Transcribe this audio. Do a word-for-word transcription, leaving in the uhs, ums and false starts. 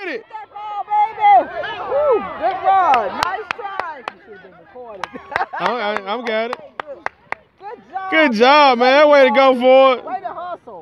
with it. That ball, baby. Woo, good run. Nice try. You should have been recorded. I'm, I, I'm got it. Good. Good job. Good job, man. Way to go for it. Way to hustle.